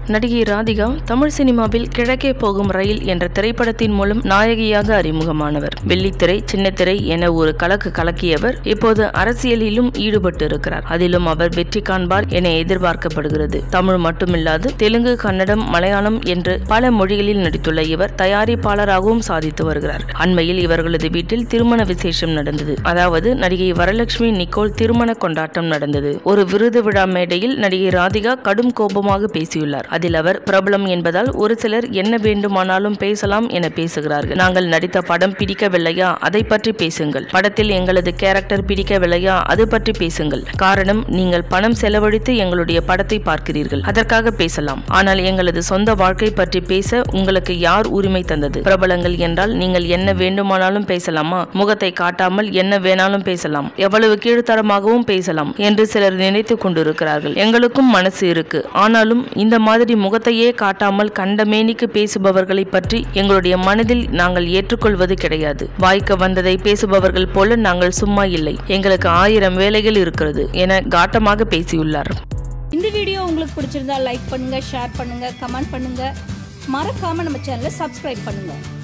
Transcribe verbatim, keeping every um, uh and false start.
நடிகை ராதிகா தமிழ் சினிமாவில் கிழக்கே போகும் ரயில் என்ற திரைப்படத்தின் மூலம் நாயகியாக அறிமுகமானவர். வெள்ளித்திரை, சின்னத்திரை என ஒரு கலக்கு கலக்கியவர் இப்போது அரசியலிலும் ஈடுபட்டு இருக்கிறார். அதிலும் அவர் வெற்றி காண்பார் என எதிர்பார்க்கப்படுகிறது. தமிழ் மட்டுமில்லாது தெலுங்கு, கன்னடம், மலையாளம் என்று பல மொழிகளில் நடித்துள்ள இவர் தயாரிப்பாளராகவும் சாதித்து வருகிறார். அண்மையில் இவர்களது வீட்டில் திருமண விசேஷம் நடந்தது. அதாவது நடிகை வரலட்சுமி நிக்கோல் திருமண கொண்டாட்டம் நடந்தது. ஒரு விருது விழா மேடையில் நடிகை ராதிகா கடும் கோபமாக பேசியுள்ளார். அதில் அவர் பிரபலம் என்பதால் ஒரு சிலர் என்ன வேண்டுமானாலும் பேசலாம் என பேசுகிறார்கள். நாங்கள் நடித்த படம் பிடிக்கவில்லையா, அதை பற்றி பேசுங்கள். படத்தில் எங்களது கேரக்டர் பிடிக்கவில்லையா, அது பற்றி பேசுங்கள். காரணம், நீங்கள் பணம் செலவழித்து எங்களுடைய படத்தை பார்க்கிறீர்கள், அதற்காக பேசலாம். ஆனால் எங்களது சொந்த வாழ்க்கை பற்றி பேச உங்களுக்கு யார் உரிமை தந்தது? பிரபலங்கள் என்றால் நீங்கள் என்ன வேண்டுமானாலும் பேசலாமா? முகத்தை காட்டாமல் என்ன வேணாலும் பேசலாம், எவ்வளவு கீழ்த்தரமாகவும் பேசலாம் என்று சிலர் நினைத்து கொண்டிருக்கிறார்கள். எங்களுக்கும் மனசு இருக்கு. ஆனாலும் இந்த மாதிரி முகத்தையே காட்டாமல் கண்டமேனிக்கு பேசுபவர்களை பற்றி எங்களுடைய மனதில் நாங்கள் ஏற்றுக்கொள்வது கிடையாது. வாய்க்க வந்ததை பேசுபவர்கள் போல நாங்கள் சும்மா இல்லை. எங்களுக்கு ஆயிரம் வேலைகள் இருக்கிறது என காட்டமாக பேசியுள்ளார். இந்த வீடியோ உங்களுக்கு பிடிச்சிருந்தா லைக் பண்ணுங்க, ஷேர் பண்ணுங்க, கமெண்ட் பண்ணுங்க. மறக்காம நம்ம சேனலை சப்ஸ்கிரைப் பண்ணுங்க.